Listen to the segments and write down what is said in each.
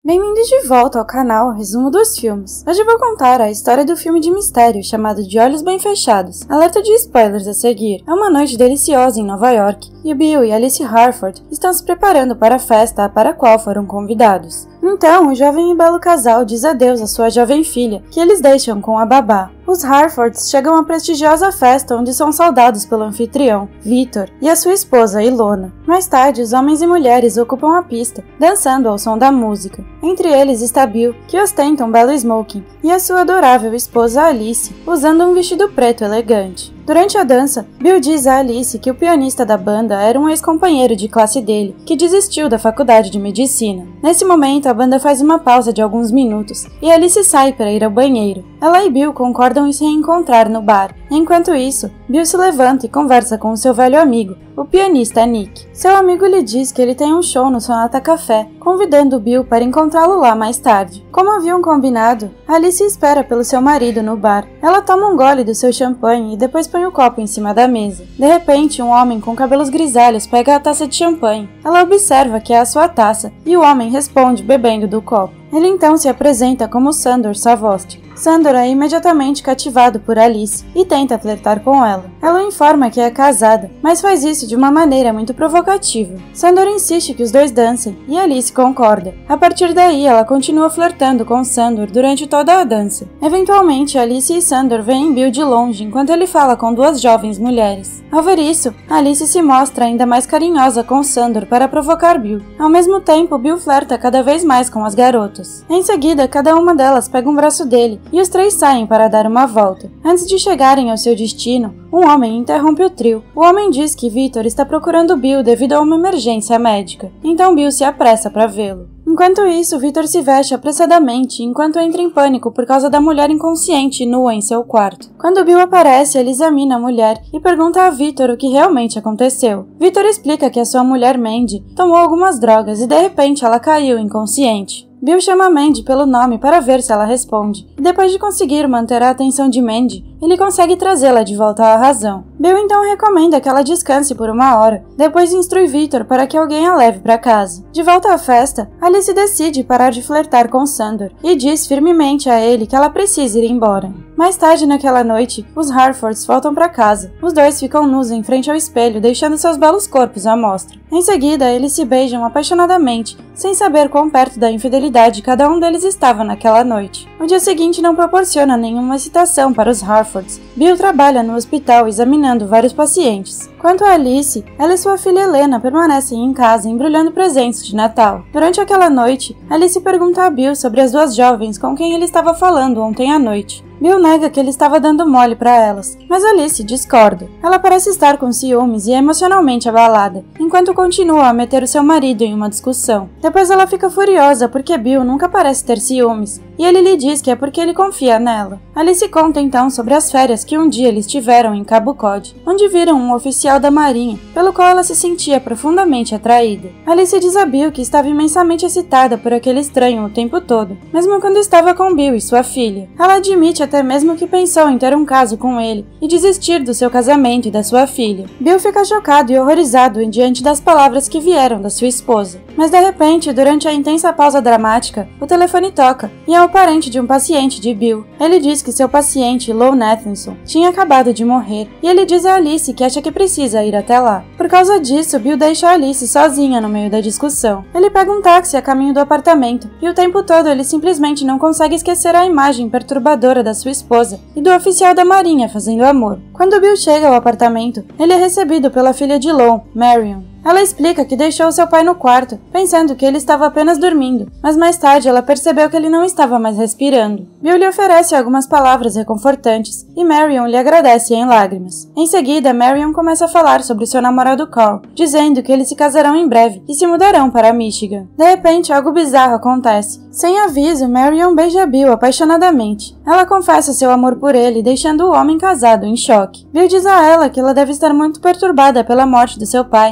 Bem-vindos de volta ao canal Resumo dos Filmes. Hoje eu vou contar a história do filme de mistério chamado De Olhos Bem Fechados. Alerta de spoilers a seguir. É uma noite deliciosa em Nova York e Bill e Alice Harford estão se preparando para a festa para a qual foram convidados. Então, o jovem e belo casal diz adeus à sua jovem filha, que eles deixam com a babá. Os Harfords chegam à prestigiosa festa onde são saudados pelo anfitrião, Victor, e a sua esposa, Ilona. Mais tarde, os homens e mulheres ocupam a pista, dançando ao som da música. Entre eles está Bill, que ostenta um belo smoking, e a sua adorável esposa Alice, usando um vestido preto elegante. Durante a dança, Bill diz a Alice que o pianista da banda era um ex-companheiro de classe dele, que desistiu da faculdade de medicina. Nesse momento, a banda faz uma pausa de alguns minutos, e Alice sai para ir ao banheiro. Ela e Bill concordam em se reencontrar no bar. Enquanto isso, Bill se levanta e conversa com o seu velho amigo, o pianista Nick. Seu amigo lhe diz que ele tem um show no Sonata Café, convidando Bill para encontrá-lo lá mais tarde. Como haviam combinado, Alice espera pelo seu marido no bar. Ela toma um gole do seu champanhe e depois põe o copo em cima da mesa. De repente, um homem com cabelos grisalhos pega a taça de champanhe. Ela observa que é a sua taça e o homem responde bebendo do copo. Ele então se apresenta como Sandor Savost. Sandor é imediatamente cativado por Alice e tenta flertar com ela. Ela o informa que é casada, mas faz isso de uma maneira muito provocativa. Sandor insiste que os dois dancem e Alice concorda. A partir daí, ela continua flertando com Sandor durante toda a dança. Eventualmente, Alice e Sandor veem Bill de longe enquanto ele fala com duas jovens mulheres. Ao ver isso, Alice se mostra ainda mais carinhosa com Sandor para provocar Bill. Ao mesmo tempo, Bill flerta cada vez mais com as garotas. Em seguida, cada uma delas pega um braço dele e os três saem para dar uma volta. Antes de chegarem ao seu destino, um homem interrompe o trio. O homem diz que Victor está procurando Bill devido a uma emergência médica. Então Bill se apressa para vê-lo. Enquanto isso, Victor se veste apressadamente enquanto entra em pânico por causa da mulher inconsciente e nua em seu quarto. Quando Bill aparece, ele examina a mulher e pergunta a Victor o que realmente aconteceu. Victor explica que a sua mulher Mandy tomou algumas drogas e de repente ela caiu inconsciente. Bill chama Mandy pelo nome para ver se ela responde, e depois de conseguir manter a atenção de Mandy, ele consegue trazê-la de volta à razão. Bill então recomenda que ela descanse por uma hora, depois instrui Victor para que alguém a leve para casa. De volta à festa, Alice decide parar de flertar com Sandor e diz firmemente a ele que ela precisa ir embora. Mais tarde naquela noite, os Harfords voltam para casa. Os dois ficam nus em frente ao espelho, deixando seus belos corpos à mostra. Em seguida, eles se beijam apaixonadamente, sem saber quão perto da infidelidade cada um deles estava naquela noite. O dia seguinte não proporciona nenhuma excitação para os Harfords. Bill trabalha no hospital examinando vários pacientes. Quanto a Alice, ela e sua filha Helena permanecem em casa embrulhando presentes de Natal. Durante aquela noite, Alice pergunta a Bill sobre as duas jovens com quem ele estava falando ontem à noite. Bill nega que ele estava dando mole para elas, mas Alice discorda. Ela parece estar com ciúmes e é emocionalmente abalada, enquanto continua a meter o seu marido em uma discussão. Depois ela fica furiosa porque Bill nunca parece ter ciúmes, e ele lhe diz que é porque ele confia nela. Alice conta então sobre as férias que um dia eles tiveram em Cabo Cod, onde viram um oficial da marinha, pelo qual ela se sentia profundamente atraída. Alice diz a Bill que estava imensamente excitada por aquele estranho o tempo todo, mesmo quando estava com Bill e sua filha. Ela admite até mesmo que pensou em ter um caso com ele e desistir do seu casamento e da sua filha. Bill fica chocado e horrorizado diante das palavras que vieram da sua esposa. Mas de repente, durante a intensa pausa dramática, o telefone toca e é o parente de um paciente de Bill. Ele diz que seu paciente, Lou Nathanson, tinha acabado de morrer e ele diz a Alice que acha que precisa ir até lá. Por causa disso, Bill deixa a Alice sozinha no meio da discussão. Ele pega um táxi a caminho do apartamento e o tempo todo ele simplesmente não consegue esquecer a imagem perturbadora da sua esposa e do oficial da marinha fazendo amor. Quando Bill chega ao apartamento, ele é recebido pela filha de Lou, Marion. Ela explica que deixou seu pai no quarto, pensando que ele estava apenas dormindo, mas mais tarde ela percebeu que ele não estava mais respirando. Bill lhe oferece algumas palavras reconfortantes e Marion lhe agradece em lágrimas. Em seguida, Marion começa a falar sobre seu namorado Carl, dizendo que eles se casarão em breve e se mudarão para Michigan. De repente, algo bizarro acontece. Sem aviso, Marion beija Bill apaixonadamente. Ela confessa seu amor por ele, deixando o homem casado em choque. Bill diz a ela que ela deve estar muito perturbada pela morte do seu pai e que ela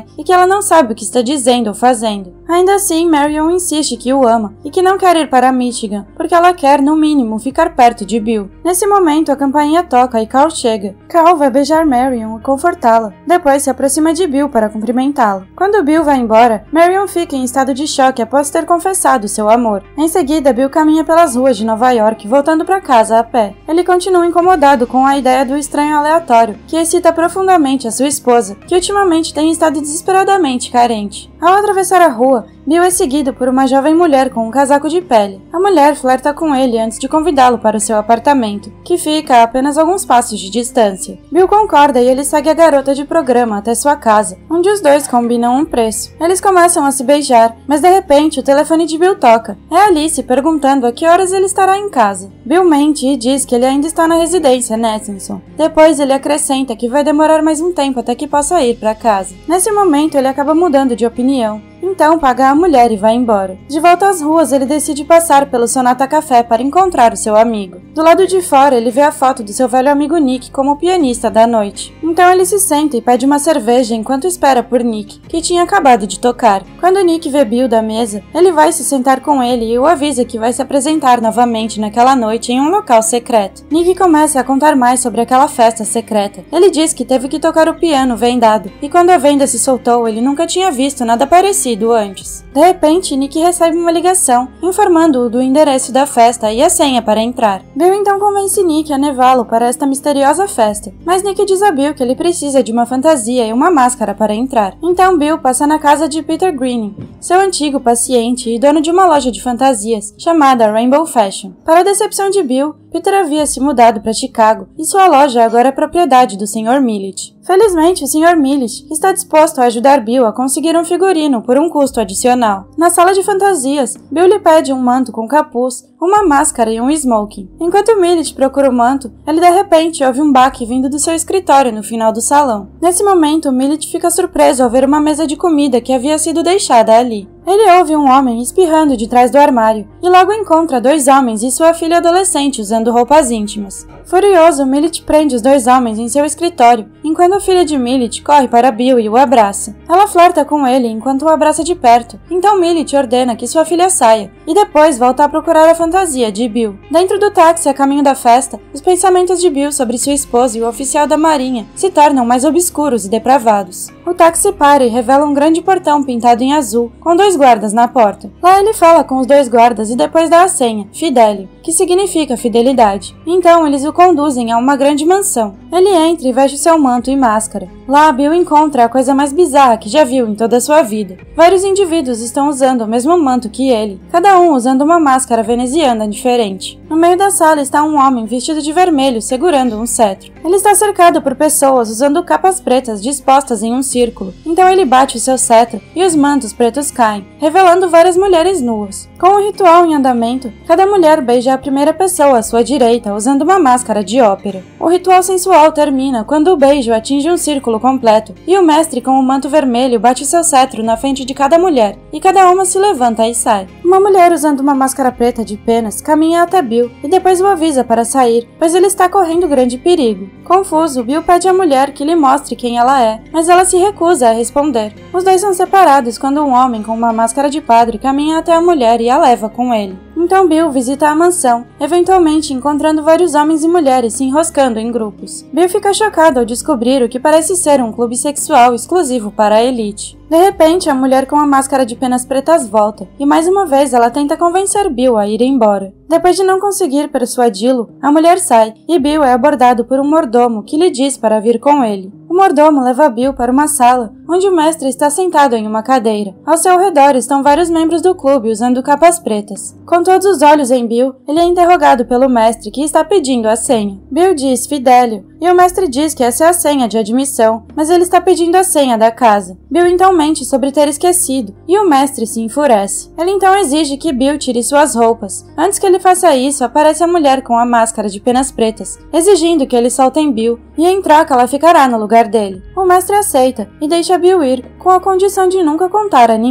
ela não sabe o que está dizendo ou fazendo. Ainda assim, Marion insiste que o ama e que não quer ir para Michigan, porque ela quer, no mínimo, ficar perto de Bill. Nesse momento, a campainha toca e Carl chega. Carl vai beijar Marion e confortá-la. Depois se aproxima de Bill para cumprimentá-lo. Quando Bill vai embora, Marion fica em estado de choque após ter confessado seu amor. Em seguida, Bill caminha pelas ruas de Nova York, voltando para casa a pé. Ele continua incomodado com a ideia do estranho aleatório, que excita profundamente a sua esposa, que ultimamente tem estado desesperadamente carente. Ao atravessar a rua, Bill é seguido por uma jovem mulher com um casaco de pele. A mulher flerta com ele antes de convidá-lo para o seu apartamento, que fica a apenas alguns passos de distância. Bill concorda e ele segue a garota de programa até sua casa, onde os dois combinam um preço. Eles começam a se beijar, mas de repente o telefone de Bill toca. É Alice perguntando a que horas ele estará em casa. Bill mente e diz que ele ainda está na residência Nathanson. Depois ele acrescenta que vai demorar mais um tempo até que possa ir para casa. Nesse momento ele acaba mudando de opinião. Então paga a mulher e vai embora. De volta às ruas, ele decide passar pelo Sonata Café para encontrar o seu amigo. Do lado de fora, ele vê a foto do seu velho amigo Nick como pianista da noite. Então ele se senta e pede uma cerveja enquanto espera por Nick, que tinha acabado de tocar. Quando Nick vê Bill da mesa, ele vai se sentar com ele e o avisa que vai se apresentar novamente naquela noite em um local secreto. Nick começa a contar mais sobre aquela festa secreta. Ele diz que teve que tocar o piano vendado, e quando a venda se soltou, ele nunca tinha visto nada parecido antes. De repente, Nick recebe uma ligação, informando-o do endereço da festa e a senha para entrar. Bill então convence Nick a levá-lo para esta misteriosa festa, mas Nick diz a Bill que ele precisa de uma fantasia e uma máscara para entrar. Então Bill passa na casa de Peter Greening, seu antigo paciente e dono de uma loja de fantasias, chamada Rainbow Fashion. Para a decepção de Bill, Peter havia se mudado para Chicago e sua loja agora é propriedade do Sr. Millet. Felizmente, o Sr. Millet está disposto a ajudar Bill a conseguir um figurino por um custo adicional. Na sala de fantasias, Bill lhe pede um manto com capuz, uma máscara e um smoking. Enquanto Millet procura o manto, ele de repente ouve um baque vindo do seu escritório no final do salão. Nesse momento, Millet fica surpreso ao ver uma mesa de comida que havia sido deixada ali. Ele ouve um homem espirrando de trás do armário e logo encontra dois homens e sua filha adolescente usando roupas íntimas. Furioso, Millet prende os dois homens em seu escritório, enquanto a filha de Millet corre para Bill e o abraça. Ela flerta com ele enquanto o abraça de perto, então Millet ordena que sua filha saia, e depois volta a procurar a fantasia de Bill. Dentro do táxi a caminho da festa, os pensamentos de Bill sobre sua esposa e o oficial da marinha se tornam mais obscuros e depravados. O táxi para e revela um grande portão pintado em azul, com dois guardas na porta. Lá ele fala com os dois guardas e depois dá a senha, Fidelio, que significa fidelidade. Então eles o conduzem a uma grande mansão. Ele entra e veste seu manto e máscara. Lá, Bill encontra a coisa mais bizarra que já viu em toda a sua vida. Vários indivíduos estão usando o mesmo manto que ele, cada um usando uma máscara veneziana diferente. No meio da sala está um homem vestido de vermelho segurando um cetro. Ele está cercado por pessoas usando capas pretas dispostas em um círculo. Então ele bate o seu cetro e os mantos pretos caem, revelando várias mulheres nuas. Com o ritual em andamento, cada mulher beija a primeira pessoa à sua direita usando uma máscara de ópera. O ritual sensual termina quando o beijo atinge um círculo completo e o mestre com o manto vermelho bate seu cetro na frente de cada mulher e cada uma se levanta e sai. Uma mulher usando uma máscara preta de penas caminha até Bill e depois o avisa para sair, pois ele está correndo grande perigo. Confuso, Bill pede à mulher que lhe mostre quem ela é, mas ela se recusa a responder. Os dois são separados quando um homem com uma máscara de padre caminha até a mulher e a leva com ele. Então Bill visita a mansão, eventualmente encontrando vários homens e mulheres se enroscando em grupos. Bill fica chocado ao descobrir o que parece ser um clube sexual exclusivo para a elite. De repente, a mulher com a máscara de penas pretas volta, e mais uma vez ela tenta convencer Bill a ir embora. Depois de não conseguir persuadi-lo, a mulher sai, e Bill é abordado por um mordomo que lhe diz para vir com ele. O mordomo leva Bill para uma sala, onde o mestre está sentado em uma cadeira. Ao seu redor estão vários membros do clube usando capas pretas. Com todos os olhos em Bill, ele é interrogado pelo mestre que está pedindo a senha. Bill diz Fidelio, e o mestre diz que essa é a senha de admissão, mas ele está pedindo a senha da casa. Bill então mente sobre ter esquecido, e o mestre se enfurece. Ele então exige que Bill tire suas roupas. Antes que ele faça isso, aparece a mulher com a máscara de penas pretas, exigindo que ele soltem Bill, e em troca ela ficará no lugar dele. O mestre aceita, e deixa Bill ir, com a condição de nunca contar a ninguém.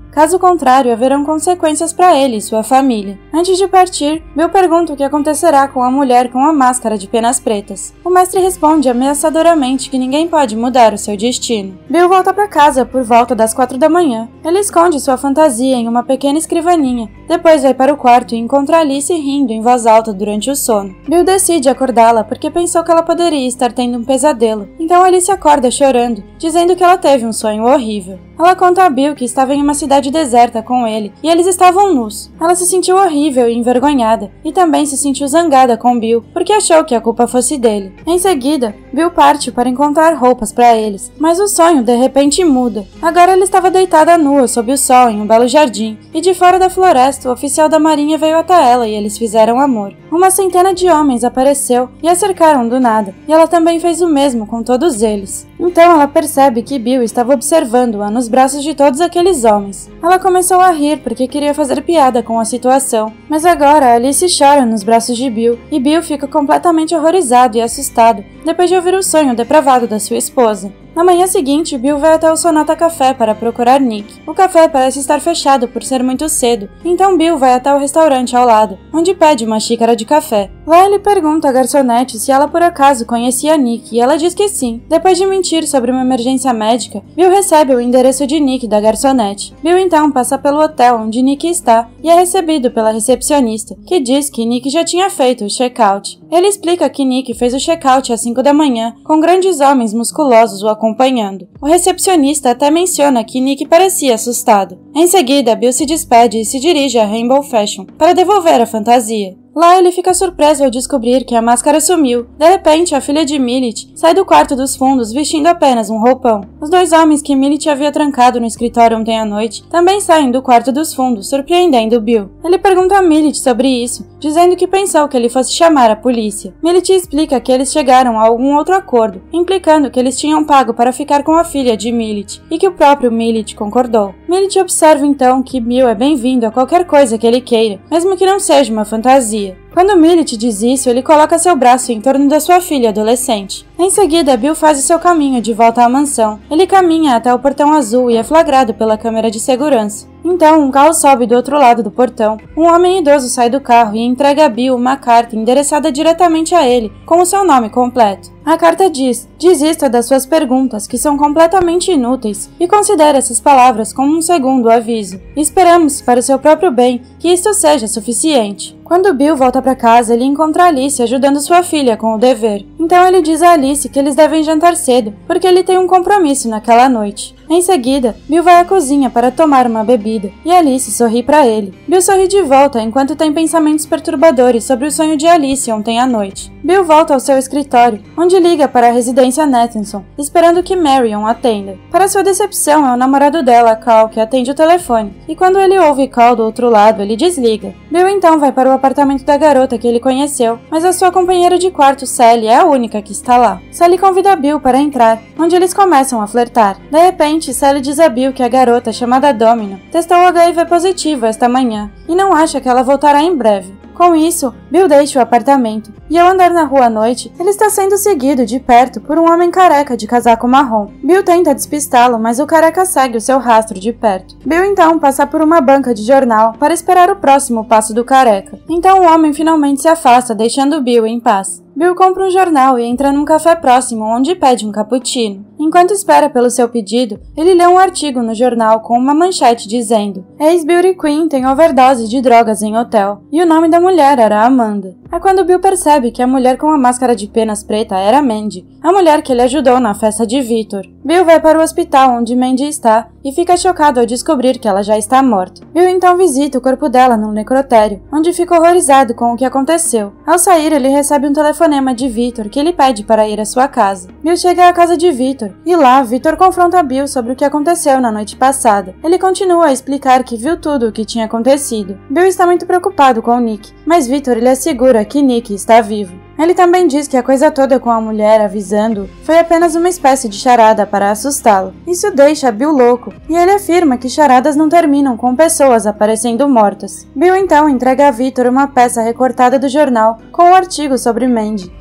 Caso contrário, haverão consequências para ele e sua família. Antes de partir, Bill pergunta o que acontecerá com a mulher com a máscara de penas pretas. O mestre responde ameaçadoramente que ninguém pode mudar o seu destino. Bill volta para casa por volta das 4 da manhã. Ele esconde sua fantasia em uma pequena escrivaninha. Depois vai para o quarto e encontra Alice rindo em voz alta durante o sono. Bill decide acordá-la porque pensou que ela poderia estar tendo um pesadelo. Então Alice acorda chorando, dizendo que ela teve um sonho horrível. Ela conta a Bill que estava em uma cidade deserta com ele e eles estavam nus. Ela se sentiu horrível e envergonhada e também se sentiu zangada com Bill porque achou que a culpa fosse dele. Em seguida, Bill parte para encontrar roupas para eles, mas o sonho de repente muda. Agora ela estava deitada nua sob o sol em um belo jardim e de fora da floresta o oficial da marinha veio até ela e eles fizeram amor. Uma centena de homens apareceu e a cercaram do nada e ela também fez o mesmo com todos eles. Então ela percebe que Bill estava observando-a nos braços de todos aqueles homens. Ela começou a rir porque queria fazer piada com a situação, mas agora Alice chora nos braços de Bill e Bill fica completamente horrorizado e assustado depois de ouvir o sonho depravado da sua esposa. Na manhã seguinte, Bill vai até o Sonata Café para procurar Nick. O café parece estar fechado por ser muito cedo, então Bill vai até o restaurante ao lado, onde pede uma xícara de café. Lá ele pergunta à garçonete se ela por acaso conhecia Nick e ela diz que sim. Depois de mentir sobre uma emergência médica, Bill recebe o endereço de Nick da garçonete. Bill então passa pelo hotel onde Nick está e é recebido pela recepcionista, que diz que Nick já tinha feito o check-out. Ele explica que Nick fez o check-out às 5 da manhã, com grandes homens musculosos o acompanhando. O recepcionista até menciona que Nick parecia assustado. Em seguida, Bill se despede e se dirige a Rainbow Fashion para devolver a fantasia. Lá ele fica surpreso ao descobrir que a máscara sumiu. De repente, a filha de Millet sai do quarto dos fundos vestindo apenas um roupão. Os dois homens que Millet havia trancado no escritório ontem à noite também saem do quarto dos fundos, surpreendendo Bill. Ele pergunta a Millet sobre isso, dizendo que pensou que ele fosse chamar a polícia. Millet explica que eles chegaram a algum outro acordo, implicando que eles tinham pago para ficar com a filha de Millet e que o próprio Millet concordou. Millet observa então que Bill é bem-vindo a qualquer coisa que ele queira, mesmo que não seja uma fantasia. Quando Millet diz isso, ele coloca seu braço em torno da sua filha adolescente. Em seguida, Bill faz o seu caminho de volta à mansão. Ele caminha até o portão azul e é flagrado pela câmera de segurança. Então, um carro sobe do outro lado do portão. Um homem idoso sai do carro e entrega a Bill uma carta endereçada diretamente a ele, com o seu nome completo. A carta diz: desista das suas perguntas, que são completamente inúteis, e considere essas palavras como um segundo aviso. Esperamos, para o seu próprio bem, que isto seja suficiente. Quando Bill volta para casa, ele encontra Alice ajudando sua filha com o dever. Então ele diz a Alice que eles devem jantar cedo, porque ele tem um compromisso naquela noite. Em seguida, Bill vai à cozinha para tomar uma bebida, e Alice sorri para ele. Bill sorri de volta enquanto tem pensamentos perturbadores sobre o sonho de Alice ontem à noite. Bill volta ao seu escritório, onde liga para a residência Nathanson, esperando que Marion atenda. Para sua decepção, é o namorado dela, Carl, que atende o telefone, e quando ele ouve Carl do outro lado, ele desliga. Bill então vai para o apartamento da garota que ele conheceu, mas a sua companheira de quarto, Sally, é a única que está lá. Sally convida Bill para entrar, onde eles começam a flertar. De repente, Sally diz a Bill que a garota, chamada Domino, testou HIV positivo esta manhã e não acha que ela voltará em breve. Com isso, Bill deixa o apartamento, e ao andar na rua à noite, ele está sendo seguido de perto por um homem careca de casaco marrom. Bill tenta despistá-lo, mas o careca segue o seu rastro de perto. Bill então passa por uma banca de jornal para esperar o próximo passo do careca. Então o homem finalmente se afasta, deixando Bill em paz. Bill compra um jornal e entra num café próximo, onde pede um cappuccino. Enquanto espera pelo seu pedido, ele lê um artigo no jornal com uma manchete dizendo: ex-beauty queen tem overdose de drogas em hotel, e o nome da mulher era Amanda. É quando Bill percebe que a mulher com a máscara de penas preta era Mandy, a mulher que ele ajudou na festa de Victor. Bill vai para o hospital onde Mandy está e fica chocado ao descobrir que ela já está morta. Bill então visita o corpo dela num necrotério, onde fica horrorizado com o que aconteceu. Ao sair, ele recebe um telefonema de Victor que ele pede para ir à sua casa. Bill chega à casa de Victor e lá, Victor confronta Bill sobre o que aconteceu na noite passada. Ele continua a explicar que viu tudo o que tinha acontecido. Bill está muito preocupado com Nick, mas Victor lhe assegura que Nick está vivo. Ele também diz que a coisa toda com a mulher avisando foi apenas uma espécie de charada para assustá-lo. Isso deixa Bill louco, e ele afirma que charadas não terminam com pessoas aparecendo mortas. Bill então entrega a Victor uma peça recortada do jornal com o artigo sobre Mandy,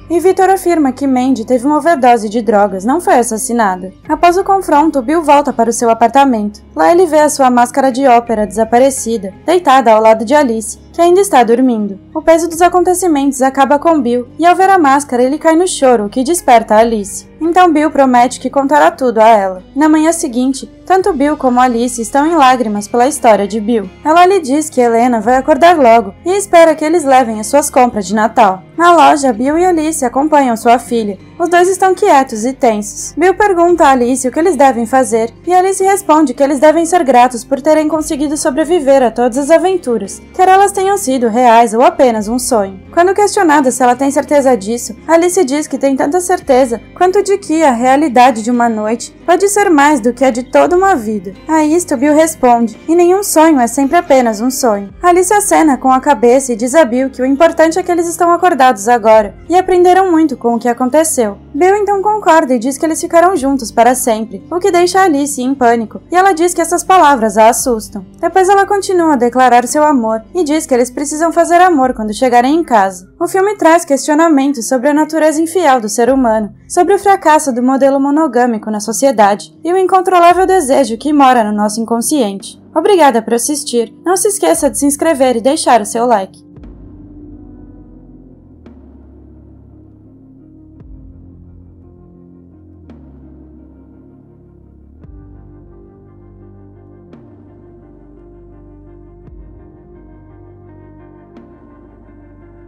e Victor afirma que Mandy teve uma overdose de drogas, não foi assassinada. Após o confronto, Bill volta para o seu apartamento. Lá ele vê a sua máscara de ópera desaparecida, deitada ao lado de Alice, que ainda está dormindo. O peso dos acontecimentos acaba com Bill, e ao ver a máscara ele cai no choro, o que desperta Alice. Então Bill promete que contará tudo a ela. Na manhã seguinte, tanto Bill como Alice estão em lágrimas pela história de Bill. Ela lhe diz que Helena vai acordar logo e espera que eles levem as suas compras de Natal. Na loja, Bill e Alice acompanham sua filha. Os dois estão quietos e tensos. Bill pergunta a Alice o que eles devem fazer, e Alice responde que eles devem ser gratos por terem conseguido sobreviver a todas as aventuras, quer elas tenham sido reais ou apenas um sonho. Quando questionada se ela tem certeza disso, Alice diz que tem tanta certeza quanto de que a realidade de uma noite pode ser mais do que a de toda uma vida. A isto Bill responde, e nenhum sonho é sempre apenas um sonho. Alice acena com a cabeça e diz a Bill que o importante é que eles estão acordados agora, e aprenderam muito com o que aconteceu. Bill então concorda e diz que eles ficarão juntos para sempre, o que deixa Alice em pânico, e ela diz que essas palavras a assustam. Depois ela continua a declarar seu amor, e diz que eles precisam fazer amor quando chegarem em casa. O filme traz questionamentos sobre a natureza infiel do ser humano, sobre o fracasso do modelo monogâmico na sociedade, e o incontrolável desejo que mora no nosso inconsciente. Obrigada por assistir, não se esqueça de se inscrever e deixar o seu like.